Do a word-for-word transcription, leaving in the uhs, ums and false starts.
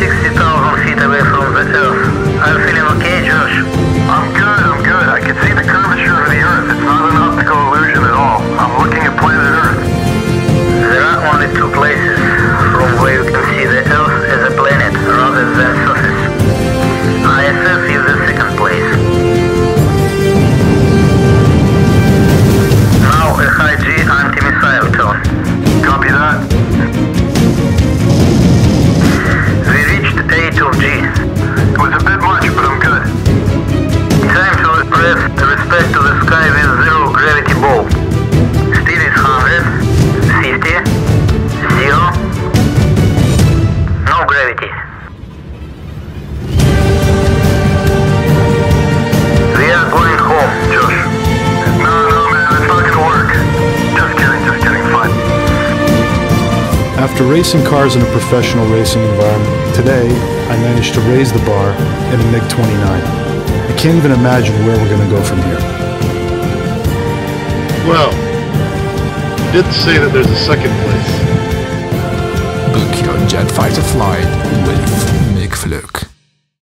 sixty thousand feet away from the Earth. Are you feeling okay, Josh? I'm good, I'm good. I can see the curvature of the Earth. It's not an optical illusion at all. I'm looking at planet Earth. There are only two places from where you can see the Earth as a planet rather than surface. I S S is the second place. Now a high G anti-missile turn. Copy that. We reached eight of G. It was a bit much, but I'm good. Time to press respect to the sky with zero gravity ball. Speed is one hundred, fifty, zero, no gravity. We are going home, Josh. No, no, man, it's not gonna work. Just kidding, just kidding, fine. After racing cars in a professional racing environment, today I managed to raise the bar in a MiG twenty-nine. I can't even imagine where we're going to go from here. Well, you did say that there's a second place. Book your jet fighter flight with